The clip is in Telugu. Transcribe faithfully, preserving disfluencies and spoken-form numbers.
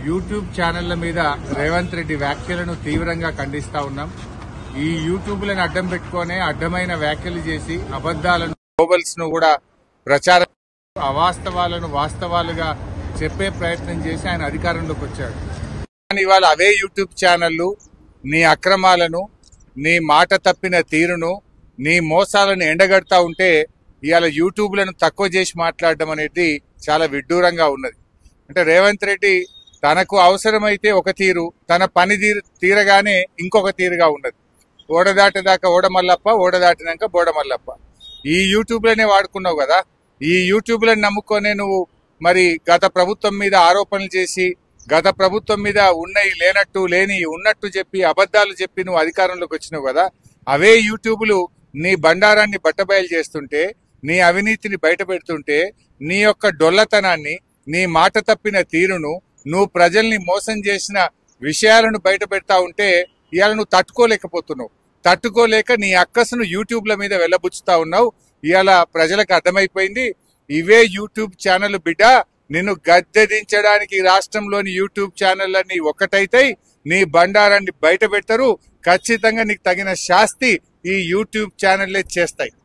యూట్యూబ్ ఛానళ్ల మీద రేవంత్ రెడ్డి వ్యాఖ్యలను తీవ్రంగా ఖండిస్తా ఉన్నాం. ఈ యూట్యూబ్లను అడ్డం పెట్టుకునే అడ్డమైన వ్యాఖ్యలు చేసి అబద్దాలను గ్లోబల్స్ ను కూడా ప్రచారం అవాస్తవాలను వాస్తవాలుగా చెప్పే ప్రయత్నం చేసి ఆయన అధికారంలోకి వచ్చాడు. కానీ ఇవాళ అవే యూట్యూబ్ ఛానళ్లు నీ అక్రమాలను, నీ మాట తప్పిన తీరును, నీ మోసాలను ఎండగడతా ఉంటే ఇవాళ యూట్యూబ్లను తక్కువ చేసి మాట్లాడడం అనేది చాలా విడ్డూరంగా ఉన్నది. అంటే రేవంత్ రెడ్డి తనకు అవసరమైతే ఒక తీరు, తన పని తీరగానే ఇంకొక తీరుగా ఉన్నది. ఓడదాటేదాకా ఓడమల్లప్ప, ఓడదాటినాక బోడమల్లప్ప. ఈ యూట్యూబ్లనే వాడుకున్నావు కదా. ఈ యూట్యూబ్లను నమ్ముకొనే నువ్వు మరి గత ప్రభుత్వం మీద ఆరోపణలు చేసి, గత ప్రభుత్వం మీద ఉన్నవి లేనట్టు, లేని ఉన్నట్టు చెప్పి, అబద్దాలు చెప్పి నువ్వు అధికారంలోకి వచ్చినావు కదా. అవే యూట్యూబ్లు నీ బండారాన్ని బట్టబయలు చేస్తుంటే, నీ అవినీతిని బయట పెడుతుంటే, నీ యొక్క డొల్లతనాన్ని, నీ మాట తప్పిన తీరును, నువ్వు ప్రజల్ని మోసం చేసిన విషయాలను బయట పెడతా ఉంటే ఇవాళ నువ్వు తట్టుకోలేకపోతున్నావు. తట్టుకోలేక నీ అక్కసును యూట్యూబ్ల మీద వెళ్ళబుచ్చుతా ఉన్నావు. ఇవాళ ప్రజలకు అర్థమైపోయింది, ఇవే యూట్యూబ్ ఛానల్ బిడ్డ నిన్ను గద్దెదించడానికి రాష్ట్రంలోని యూట్యూబ్ ఛానళ్ళని ఒకటైతాయి, నీ బండారాన్ని బయట పెడతారు. ఖచ్చితంగా నీకు తగిన శాస్తి ఈ యూట్యూబ్ ఛానళ్లే చేస్తాయి.